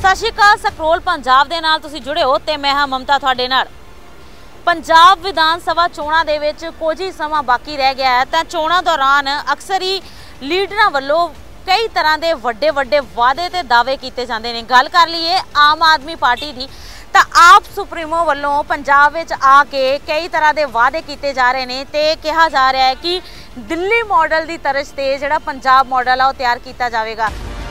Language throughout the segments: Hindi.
सत श्री अकाल ਸਕਰੋਲ पंजाब ਦੇ ਨਾਲ ਤੁਸੀਂ जुड़े हो ਤੇ मैं हाँ ममता ਤੁਹਾਡੇ ਨਾਲ। पंजाब विधान सभा चोणां दे विच कुछ ही समा बाकी रह गया है। तो चोणां दौरान अक्सर ही लीडरां वल्लों कई तरह के वड्डे वड्डे वादे ते दावे किए जाते हैं। गल कर लीए आम आदमी पार्टी की, तो आप सुप्रीमो वल्लों पंजाब विच आके कई तरह के वादे किए जा रहे हैं। तो कहा जा रहा है कि दिल्ली मॉडल की तरज से जिहड़ा पंजाब मॉडल आ तैयार किया जाएगा।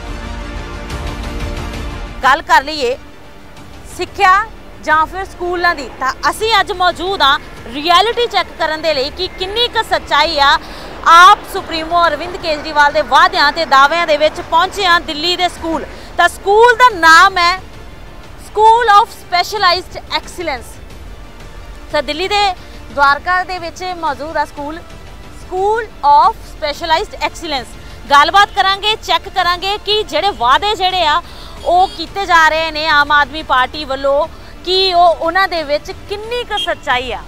गल कर लीए सिक्ख्या ਜਾਂ फिर स्कूलों की, तो असी अज मौजूद हाँ रियलिटी चैक करने के लिए कि किन्नी क सच्चाई आ आप सुप्रीमो अरविंद केजरीवाल के वादियां ते दावियां दे विच पहुंचे हाँ दिल्ली के स्कूल। तो स्कूल का नाम है स्कूल ऑफ स्पैशलाइज्ड एक्सीलेंस। तो दिल्ली के द्वारका दे विच मौजूद आ स्कूल ऑफ स्पैशलाइज्ड एक्सीलेंस। गलबात करांगे, चैक करांगे कि जिहड़े वादे जिहड़े आ वो कीते जा रहे हैं आम आदमी पार्टी वालों कि उन्हां दे विच किन्नी क सच्चाई आ।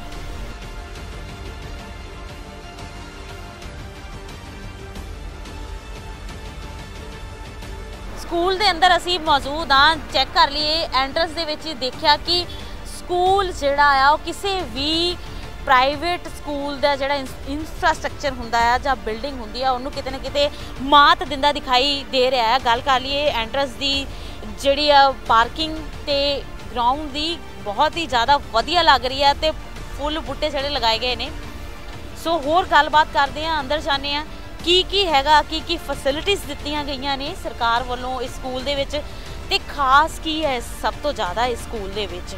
स्कूल दे अंदर असी मौजूद हाँ, चैक कर लिए एंट्रेंस दे विच देखिया कि स्कूल जिहड़ा आ वो किसी भी प्राइवेट स्कूल का जिहड़ा इंफ्रास्ट्रक्चर हुंदा है जां बिल्डिंग हुंदी है उन्होंने किते ना किते मात दिंदा दिखाई दे रहा है। गल कर लिए एंट्रेंस की जिहड़ी पार्किंग ते ग्राउंड की बहुत ही ज़्यादा वधिया लग रही है तो फुल बूटे जिहड़े लगाए गए हैं। सो होर गलबात करते हैं, अंदर जाने हैं की हैगा की फैसिलिटीज़ दित्तियां गईयां ने सरकार वालों इस स्कूल दे विच ते खास की है सब तो ज़्यादा इस स्कूल दे विच।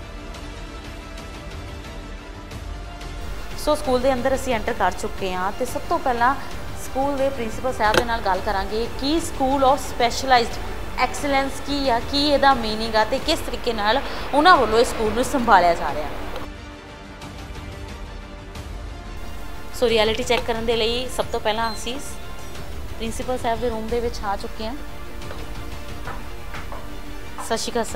सो स्कूल के अंदर असी एंटर कर चुके हैं तो सब तो पहला स्कूल के प्रिंसीपल साहब के नाल गल करांगे कि स्कूल ऑफ स्पैशलाइज्ड एक्सीलेंस की आ, की इहदा मीनिंग आ ते किस तरीके नाल उन्हां वल्लों इस स्कूल नूं संभालिया जा रहा है। सो रियलिटी चैक करने के लिए सब तो पहला असी प्रिंसीपल साहब के रूम के विच आ चुके हैं। सत श्री अकाल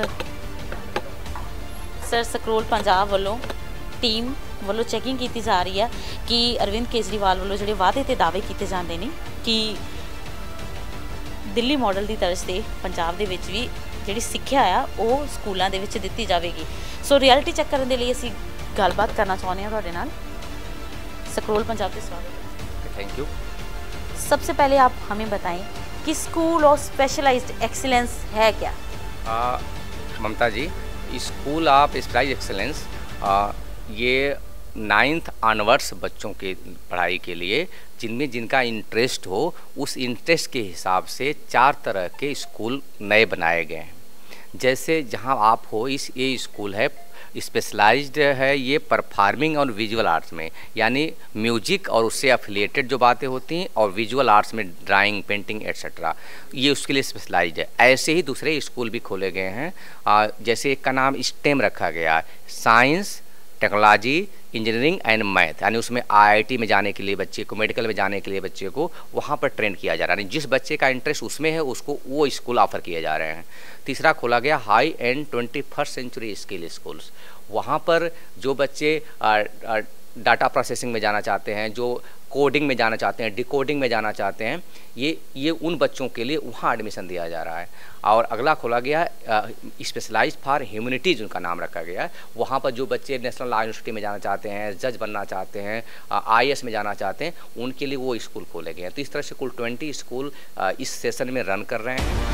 सर सकरोल पंजाब वालों टीम वालों चैकिंग की जा रही है कि अरविंद केजरीवाल वालों जो वादे ते दावे किए जाते हैं कि दिल्ली मॉडल की तरज से पंजाब दे विच भी जिहड़ी सिक्ख्या आ वो स्कूलों के विच दित्ती जाएगी। सो रियलिटी चैक करने के लिए असी गलबात करना चाहते हैं तुहाडे नाल। सकरोल पंजाब के स्वागत। Thank you. सबसे पहले आप हमें बताएं कि स्कूल ऑफ स्पेशलाइज्ड एक्सीलेंस है क्या? Mamta ji, school of specialised excellence ये 9th ऑनवर्ड्स बच्चों के पढ़ाई के लिए जिनमें जिनका इंटरेस्ट हो उस इंटरेस्ट के हिसाब से 4 तरह के स्कूल नए बनाए गए हैं। जैसे जहां आप हो ये स्कूल है स्पेशलाइज्ड है, ये परफॉर्मिंग और विजुअल आर्ट्स में, यानी म्यूजिक और उससे एफिलिएटेड जो बातें होती हैं और विजुअल आर्ट्स में ड्राइंग, पेंटिंग एट्सेट्रा, ये उसके लिए स्पेशलाइज्ड है। ऐसे ही दूसरे स्कूल भी खोले गए हैं। जैसे एक का नाम स्टेम रखा गया है, science, technology, engineering and math, यानी उसमें IIT में जाने के लिए बच्चे को, मेडिकल में जाने के लिए बच्चे को वहाँ पर ट्रेन किया जा रहा है। जिस बच्चे का इंटरेस्ट उसमें है उसको वो स्कूल ऑफर किए जा रहे हैं। तीसरा खोला गया high and 21st century skill schools. वहाँ पर जो बच्चे डाटा प्रोसेसिंग में जाना चाहते हैं, जो कोडिंग में जाना चाहते हैं, डिकोडिंग में जाना चाहते हैं, ये उन बच्चों के लिए वहाँ एडमिशन दिया जा रहा है। और अगला खोला गया स्पेशलाइज्ड फॉर ह्यूमैनिटीज़, उनका नाम रखा गया है। वहाँ पर जो बच्चे नेशनल लॉ यूनिवर्सिटी में जाना चाहते हैं, जज बनना चाहते हैं, IAS में जाना चाहते हैं, उनके लिए वो स्कूल खोले गए हैं। तो इस तरह से कुल 20 स्कूल इस सेशन में रन कर रहे हैं।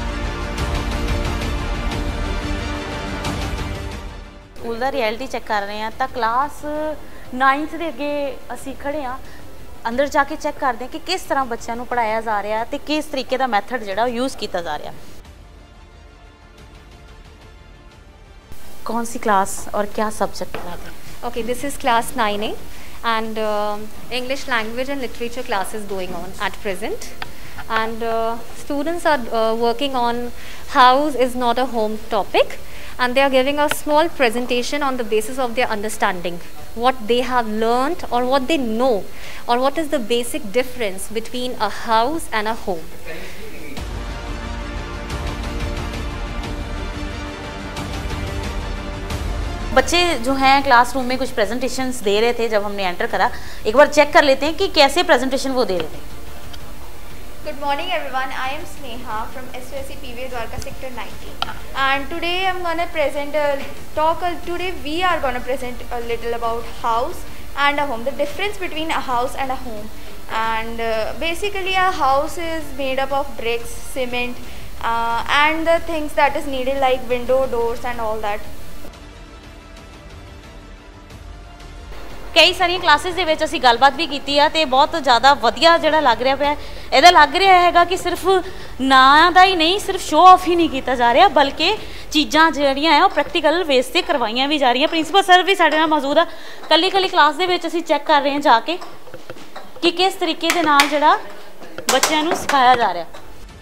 स्कूल का रियलिटी चेक कर रहे हैं तो क्लास 9th के अगे असी खड़े हाँ, अंदर जाके चेक करते हैं कि किस तरह बच्चों को पढ़ाया जा रहा है तो किस तरीके का मैथड जो यूज़ किया जा रहा है। कौन सी क्लास और क्या सब्जेक्ट पढ़ाते हैं? Okay, this is class 9A and English language and literature class is going on at present, and students are working on house is not a home topic, and they are giving a small presentation on the basis of their understanding, what they have learnt or what they know, or what is the basic difference between a house and a home. बच्चे जो हैं क्लासरूम में कुछ प्रेजेंटेशंस दे रहे थे जब हमने एंटर करा। एक बार चेक कर लेते हैं कि कैसे प्रेजेंटेशन वो दे रहे थे। Good morning everyone, I am Sneha from SOSC PV Dwarka Sector 19, and today I'm gonna present today we are gonna present a little about house and a home, the difference between a house and a home. And basically a house is made up of bricks, cement and the things that is needed like window, doors and all that. कई सारिया क्लासिस ਦੇ ਵਿੱਚ ਅਸੀਂ ਗੱਲਬਾਤ ਵੀ ਕੀਤੀ ਆ ਤੇ ਬਹੁਤ ਜ਼ਿਆਦਾ ਵਧੀਆ ਜਿਹੜਾ ਲੱਗ ਰਿਹਾ ਪਿਆ ਇਹਦਾ ਲੱਗ ਰਿਹਾ ਹੈਗਾ ਕਿ ਸਿਰਫ ਨਾਂ ਦਾ ਹੀ ਨਹੀਂ, ਸਿਰਫ ਸ਼ੋਅ ਆਫ ਹੀ ਨਹੀਂ ਕੀਤਾ ਜਾ ਰਿਹਾ ਬਲਕਿ ਚੀਜ਼ਾਂ ਜਿਹੜੀਆਂ ਆ ਉਹ ਪ੍ਰੈਕਟੀਕਲ ਬੇਸ ਤੇ ਕਰਵਾਈਆਂ ਵੀ ਜਾ ਰਹੀਆਂ। ਪ੍ਰਿੰਸੀਪਲ ਸਰ ਵੀ ਸਾਡੇ ਨਾਲ ਮੌਜੂਦ ਆ। ਕੱਲੀ ਕਲਾਸ ਦੇ ਵਿੱਚ ਅਸੀਂ ਚੈੱਕ ਕਰ ਰਹੇ ਹਾਂ ਜਾ ਕੇ ਕਿ ਕਿਸ ਤਰੀਕੇ ਦੇ ਨਾਲ ਜਿਹੜਾ ਬੱਚਿਆਂ ਨੂੰ ਸਿਖਾਇਆ ਜਾ ਰਿਹਾ।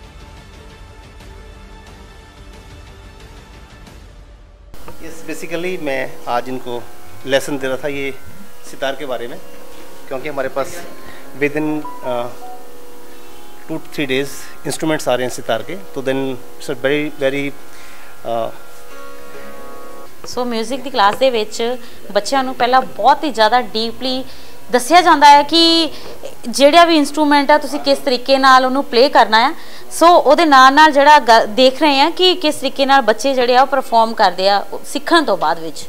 यस, बेसिकली मैं आज इनको लेसन दे रहा था ये सितार के बारे में, क्योंकि हमारे पास विद इन 2-3 डेज इंस्ट्रूमेंट्स आ रहे हैं सितार के, तो then it's very so music की क्लास दे विच बच्चों को पहला बहुत ही ज़्यादा डीपली दसिया जाता है कि ਜਿਹੜਾ भी इंस्ट्रूमेंट है तुसी किस तरीके नाल उन्होंने प्ले करना है। सो ਉਹਦੇ ਨਾਲ ਨਾਲ ਜਿਹੜਾ देख रहे हैं कि किस तरीके नाल बच्चे ਜਿਹੜੇ ਆ परफॉर्म करते हैं सीखण तो बाद विच।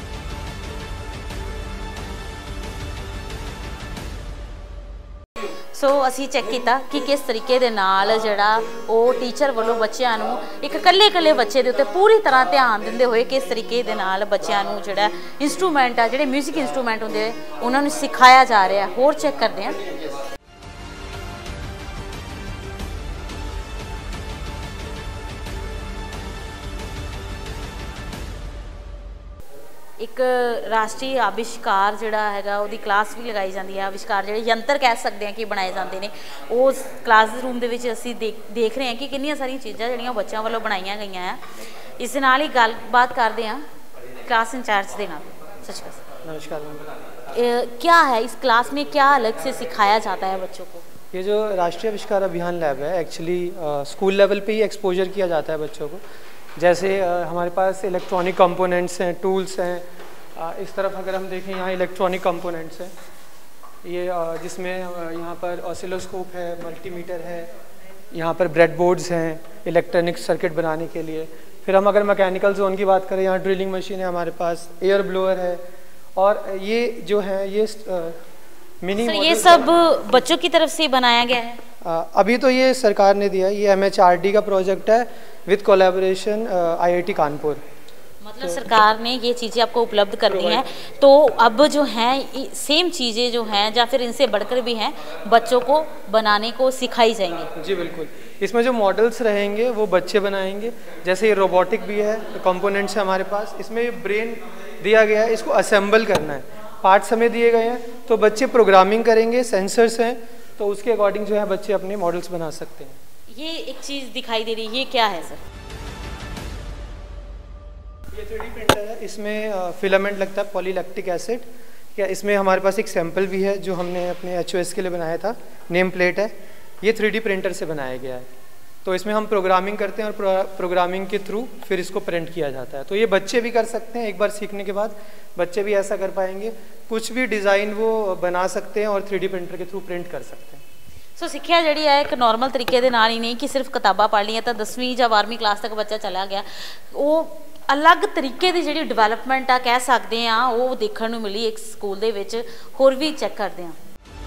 सो असी चैक किया कि किस तरीके दे नाल जिहड़ा ਉਹ टीचर वालों बच्चों ਨੂੰ एक कल्ले बच्चे ਦੇ ਉੱਤੇ पूरी तरह ध्यान ਦਿੰਦੇ ਹੋਏ किस तरीके दे नाल बच्चों ਨੂੰ ਜਿਹੜਾ इंस्ट्रूमेंट आ ਜਿਹੜੇ म्यूजिक इंस्ट्रूमेंट ਹੁੰਦੇ ਉਹਨਾਂ ਨੂੰ सिखाया जा रहा है। होर चैक करते हैं। एक राष्ट्रीय आविष्कार जिहड़ा हैगा उहदी क्लास भी लगाई जाती है। आविष्कार जिहड़े यंत्र कह सकते हैं कि बनाए जाते हैं उस क्लास रूम दे विच असीं देख रहे हैं कि कितनी सारी चीज़ां जिहड़ियां बच्चों वालों बनाईयां गईयां हैं। इस दे नाल ही गलबात करते हैं क्लास इंचार्ज के नाल। सच नमस्कार। क्या है इस क्लास में, क्या अलग से सिखाया जाता है बच्चों को? ये जो राष्ट्रीय आविष्कार अभियान लैब है एक्चुअली स्कूल लेवल पे ही एक्सपोजर किया जाता है बच्चों को। जैसे हमारे पास इलेक्ट्रॉनिक कंपोनेंट्स हैं, टूल्स हैं। इस तरफ अगर हम देखें यहाँ इलेक्ट्रॉनिक कंपोनेंट्स हैं, ये जिसमें यहाँ पर ऑसिलोस्कोप है, मल्टीमीटर है, यहाँ पर ब्रेड बोर्ड्स हैं इलेक्ट्रॉनिक सर्किट बनाने के लिए। फिर हम अगर मैकेनिकल जोन की बात करें, यहाँ ड्रिलिंग मशीन है हमारे पास, एयर ब्लोअर है, और ये जो है ये मिनी ये सब बच्चों की तरफ से बनाया गया है। अभी तो ये सरकार ने दिया है, ये MHRD का प्रोजेक्ट है विद कोलैबोरेशन IIT कानपुर। मतलब सरकार ने ये चीज़ें आपको उपलब्ध कर दी हैं, तो अब जो हैं सेम चीज़ें जो हैं या फिर इनसे बढ़कर भी हैं बच्चों को बनाने को सिखाई जाएंगी। जी बिल्कुल, इसमें जो मॉडल्स रहेंगे वो बच्चे बनाएंगे। जैसे ये रोबोटिक भी है, कंपोनेंट्स है हमारे पास, इसमें ब्रेन दिया गया है, इसको असेंबल करना है, पार्ट्स हमें दिए गए हैं, तो बच्चे प्रोग्रामिंग करेंगे, सेंसर्स हैं, तो उसके अकॉर्डिंग जो है बच्चे अपने मॉडल्स बना सकते हैं। ये एक चीज़ दिखाई दे रही है, ये क्या है सर? ये 3D प्रिंटर है, इसमें फिलामेंट लगता है पॉलीलैक्टिक एसिड। क्या इसमें हमारे पास एक सैंपल भी है जो हमने अपने HOS के लिए बनाया था, नेम प्लेट है, ये 3D प्रिंटर से बनाया गया है। तो इसमें हम प्रोग्रामिंग करते हैं और प्रोग्रामिंग के थ्रू फिर इसको प्रिंट किया जाता है। तो ये बच्चे भी कर सकते हैं, एक बार सीखने के बाद बच्चे भी ऐसा कर पाएंगे, कुछ भी डिज़ाइन वो बना सकते हैं और 3D प्रिंटर के थ्रू प्रिंट कर सकते हैं। सो सिक्ख्या जी है एक नॉर्मल तरीके के नाल ही नहीं कि सिर्फ किताबां पढ़ लियां तो 10वीं या 12वीं क्लास तक बच्चा चला गया, वो अलग तरीके की जी डिवेलपमेंट आ कह सकते हैं वो देखने को मिली एक स्कूल दे विच। होर भी चैक करते हैं।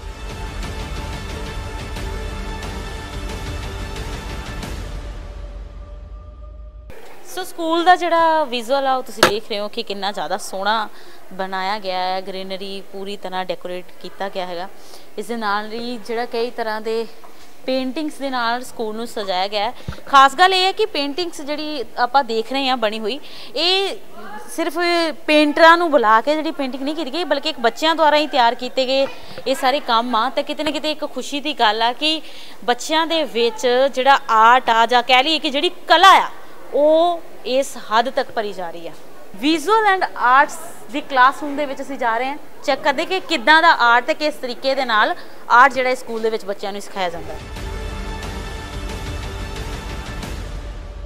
सो स्कूल का जोड़ा विजुअल आ तुसीं देख रहे हो कि कितना ज़्यादा सोहना बनाया गया है, ग्रीनरी पूरी तरह डेकोरेट किया गया है। इस दे नाल ही जिहड़ा कई तरह के पेंटिंग्स के नाल स्कूल नूं सजाया गया है। खास गल ये है कि पेंटिंग्स जिहड़ी आपां देख रहे हैं बनी हुई, ये सिर्फ पेंटरां नूं बुला के जिहड़ी पेंटिंग नहीं की गई बल्कि एक बच्चों द्वारा ही तैयार किए गए ये सारे काम आ। तो किते ना किते एक खुशी की गल आ कि बच्चों दे विच जिहड़ा आर्ट आ जां कह लईए कि जिहड़ी कला आ वो इस हद तक भरी जा रही है। विजुअल एंड आर्ट्स की क्लासरूम दे विच असीं जा रहे हैं, चेक करते कि किदां दा आर्ट ते किस तरीके दे नाल आर्ट जिहड़ा स्कूल दे विच बच्चों नूं सिखाया जाता है।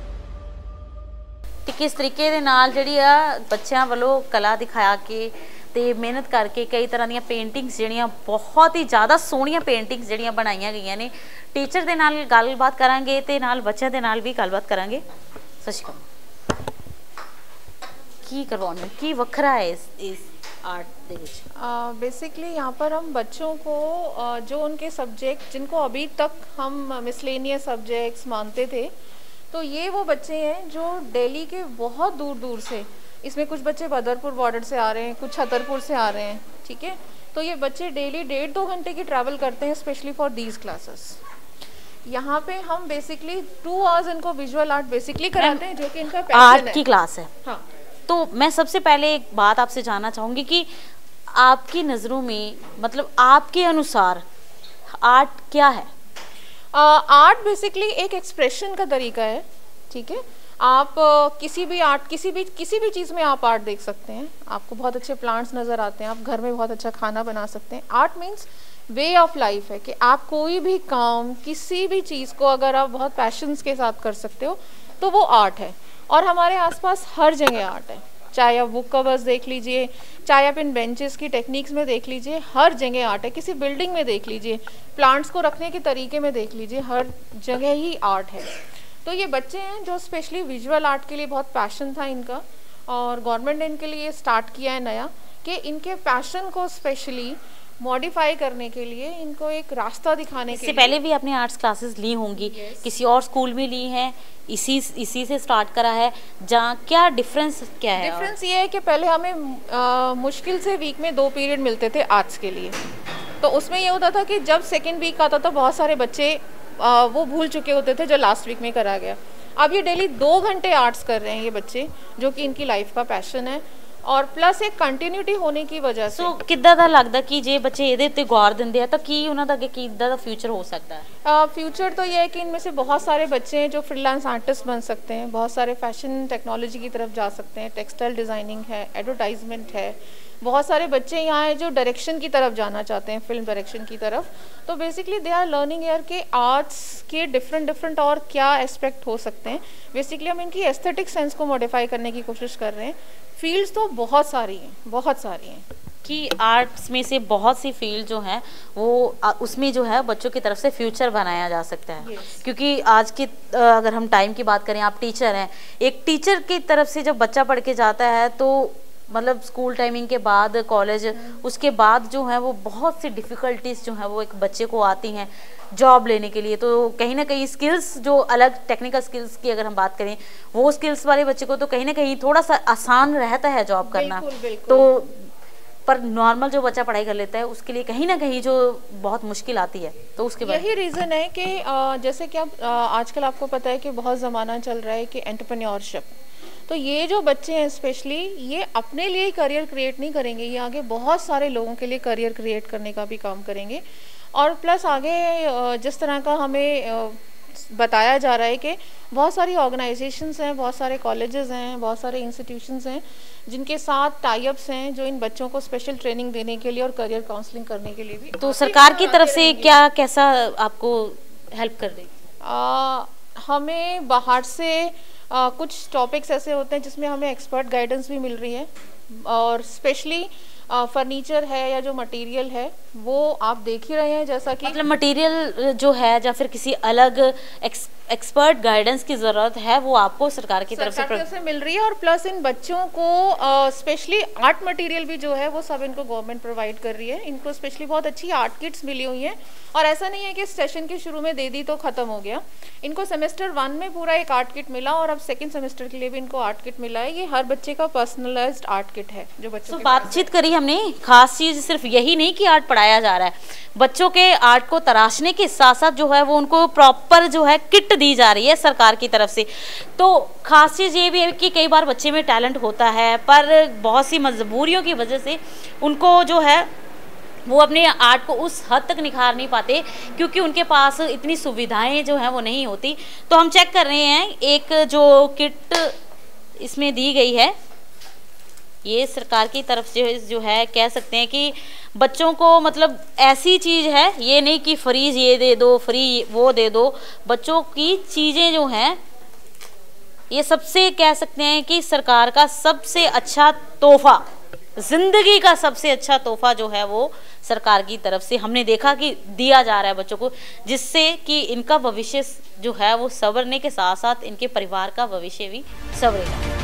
ते किस तरीके दे नाल जिहड़ी आ बच्चों वालों कला दिखा के ਤੇ ਮਿਹਨਤ ਕਰਕੇ ਕਈ ਤਰ੍ਹਾਂ ਦੀਆਂ ਪੇਂਟਿੰਗਸ ਜਿਹੜੀਆਂ ਬਹੁਤ ਹੀ ਜ਼ਿਆਦਾ ਸੋਹਣੀਆਂ ਪੇਂਟਿੰਗਸ ਜਿਹੜੀਆਂ ਬਣਾਈਆਂ ਗਈਆਂ ਨੇ। ਟੀਚਰ ਦੇ ਨਾਲ ਗੱਲਬਾਤ ਕਰਾਂਗੇ ਤੇ ਨਾਲ ਬੱਚਿਆਂ ਦੇ ਨਾਲ ਵੀ ਗੱਲਬਾਤ ਕਰਾਂਗੇ। ਸਤਿ ਸ਼੍ਰੀ ਅਕਾਲ। ਕੀ करवाने की वखरा है इस आर्ट दे विच? बेसिकली यहाँ पर हम बच्चों को जो उनके सब्जेक्ट जिनको अभी तक हम मिसलेनियस सब्जेक्ट्स मानते थे, तो ये वो बच्चे हैं जो दिल्ली के बहुत दूर दूर से, इसमें कुछ बच्चे बदरपुर बॉर्डर से आ रहे हैं, कुछ छतरपुर से आ रहे हैं, ठीक है। तो ये बच्चे डेली 1.5-2 घंटे की ट्रैवल करते हैं स्पेशली फॉर दीज क्लासेस। यहाँ पे हम बेसिकली 2 आवर्स इनको विजुअल आर्ट बेसिकली कराते हैं, जो कि इनका पैशन है। आर्ट की क्लास है। हाँ। तो मैं सबसे पहले एक बात आपसे जानना चाहूँगी कि आपकी नज़रों में, मतलब आपके अनुसार आर्ट क्या है? आर्ट बेसिकली एक एक्सप्रेशन का तरीका है, ठीक है। आप किसी भी आर्ट, किसी भी चीज़ में आप आर्ट देख सकते हैं। आपको बहुत अच्छे प्लांट्स नज़र आते हैं, आप घर में बहुत अच्छा खाना बना सकते हैं। Art means way of life है कि आप कोई भी काम, किसी भी चीज़ को अगर आप बहुत पैशंस के साथ कर सकते हो तो वो आर्ट है। और हमारे आसपास हर जगह आर्ट है, चाहे आप बुक कवर्स देख लीजिए, चाहे आप इन बेंचेस की टेक्निक्स में देख लीजिए, हर जगह आर्ट है। किसी बिल्डिंग में देख लीजिए, प्लांट्स को रखने के तरीके में देख लीजिए, हर जगह ही आर्ट है। तो ये बच्चे हैं जो स्पेशली विजुअल आर्ट के लिए बहुत पैशन था इनका, और गवर्नमेंट ने इनके लिए स्टार्ट किया है नया कि इनके पैशन को स्पेशली मॉडिफाई करने के लिए इनको एक रास्ता दिखाने के लिए। पहले भी आपने आर्ट्स क्लासेस ली होंगी, किसी और स्कूल में ली हैं, इसी से स्टार्ट करा है, जहाँ क्या डिफरेंस क्या है? डिफरेंस ये है कि पहले हमें मुश्किल से वीक में 2 पीरियड मिलते थे आर्ट्स के लिए। तो उसमें ये होता था कि जब सेकेंड वीक आता था बहुत सारे बच्चे वो भूल चुके होते थे जो लास्ट वीक में करा गया। अब ये डेली 2 घंटे आर्ट्स कर रहे हैं ये बच्चे, जो कि इनकी लाइफ का पैशन है, और प्लस एक कंटिन्यूटी होने की वजह से। ਕਿੱਦਾਂ ਦਾ ਲੱਗਦਾ ਕਿ ਜੇ ਬੱਚੇ ਇਹਦੇ ਉੱਤੇ ਗੌਰ ਦਿੰਦੇ ਆ ਤਾਂ ਕੀ ਉਹਨਾਂ ਦਾ ਅੱਗੇ ਕਿੱਦਾਂ ਦਾ ਫਿਊਚਰ ਹੋ ਸਕਦਾ ਹੈ? फ्यूचर तो ये है कि इनमें से बहुत सारे बच्चे हैं जो फ्रीलांस आर्टिस्ट बन सकते हैं, बहुत सारे फैशन टेक्नोलॉजी की तरफ जा सकते हैं, टेक्सटाइल डिज़ाइनिंग है, एडवर्टाइजमेंट है। बहुत सारे बच्चे यहाँ हैं जो डायरेक्शन की तरफ जाना चाहते हैं, फिल्म डायरेक्शन की तरफ। तो basically they are learning year के आर्ट्स के डिफरेंट और क्या एस्पेक्ट हो सकते हैं। बेसिकली हम इनकी एस्थेटिक सेंस को मॉडिफाई करने की कोशिश कर रहे हैं। फील्ड्स तो बहुत सारी हैं कि आर्ट्स में से बहुत सी फील्ड जो हैं वो उसमें जो है बच्चों की तरफ से फ्यूचर बनाया जा सकता है। क्योंकि आज के अगर हम टाइम की बात करें, आप टीचर हैं, एक टीचर की तरफ से जब बच्चा पढ़ के जाता है तो मतलब स्कूल टाइमिंग के बाद, कॉलेज, उसके बाद जो है वो बहुत सी डिफ़िकल्टीज जो है वो एक बच्चे को आती हैं जॉब लेने के लिए। तो कहीं ना कहीं स्किल्स जो अलग टेक्निकल स्किल्स की अगर हम बात करें, वो स्किल्स वाले बच्चे को तो कहीं ना कहीं थोड़ा सा आसान रहता है जॉब करना। बिल्कुल। तो पर नॉर्मल जो बच्चा पढ़ाई कर लेता है उसके लिए कहीं ना कहीं जो बहुत मुश्किल आती है। तो उसके बाद यही रीज़न है कि जैसे कि अब आजकल आपको पता है कि बहुत ज़माना चल रहा है कि एंटरप्रेन्योरशिप। तो ये जो बच्चे हैं स्पेशली, ये अपने लिए करियर क्रिएट नहीं करेंगे, ये आगे बहुत सारे लोगों के लिए करियर क्रिएट करने का भी काम करेंगे। और प्लस आगे जिस तरह का हमें बताया जा रहा है कि बहुत सारी ऑर्गेनाइजेशंस हैं, बहुत सारे कॉलेजेस हैं, बहुत सारे इंस्टीट्यूशंस हैं जिनके साथ टाई अप्स हैं, जो इन बच्चों को स्पेशल ट्रेनिंग देने के लिए और करियर काउंसलिंग करने के लिए भी। तो सरकार की तरफ से क्या कैसा आपको हेल्प कर रही? हमें बाहर से कुछ टॉपिक्स ऐसे होते हैं जिसमें हमें एक्सपर्ट गाइडेंस भी मिल रही है, और स्पेशली फर्नीचर है या जो मटेरियल है वो आप देख ही रहे हैं, जैसा कि मतलब मटेरियल जो है या फिर किसी अलग एक्सपर्ट गाइडेंस की ज़रूरत है वो आपको सरकार की तरफ से मिल रही है। और प्लस इन बच्चों को स्पेशली आर्ट मटेरियल भी जो है वो सब इनको गवर्नमेंट प्रोवाइड कर रही है। इनको स्पेशली बहुत अच्छी आर्ट किट्स मिली हुई हैं, और ऐसा नहीं है कि सेशन के शुरू में दे दी तो ख़त्म हो गया। इनको सेमेस्टर 1 में पूरा एक आर्ट किट मिला, और अब सेकेंड सेमेस्टर के लिए भी इनको आर्ट किट मिला है। ये हर बच्चे का पर्सनलाइज्ड आर्ट किट है जो बच्चों तो बातचीत करी हमने। खास चीज़ सिर्फ यही नहीं कि आर्ट पढ़ाया जा रहा है, बच्चों के आर्ट को तराशने के साथ साथ जो है वो उनको प्रॉपर जो है किट दी जा रही है सरकार की तरफ से। तो खास चीज़ ये भी है कि कई बार बच्चे में टैलेंट होता है, पर बहुत सी मजबूरियों की वजह से उनको जो है वो अपने आर्ट को उस हद तक निखार नहीं पाते, क्योंकि उनके पास इतनी सुविधाएं जो हैं वो नहीं होती। तो हम चेक कर रहे हैं, एक जो किट इसमें दी गई है ये सरकार की तरफ से जो है कह सकते हैं कि बच्चों को मतलब ऐसी चीज़ है, ये नहीं कि फ्रीज ये दे दो, फ्री वो दे दो। बच्चों की चीज़ें जो हैं ये सबसे कह सकते हैं कि सरकार का सबसे अच्छा तोहफा जिंदगी का सबसे अच्छा तोहफा जो है वो सरकार की तरफ से हमने देखा कि दिया जा रहा है बच्चों को, जिससे कि इनका भविष्य जो है वो संवरने के साथ साथ इनके परिवार का भविष्य भी संवरेगा।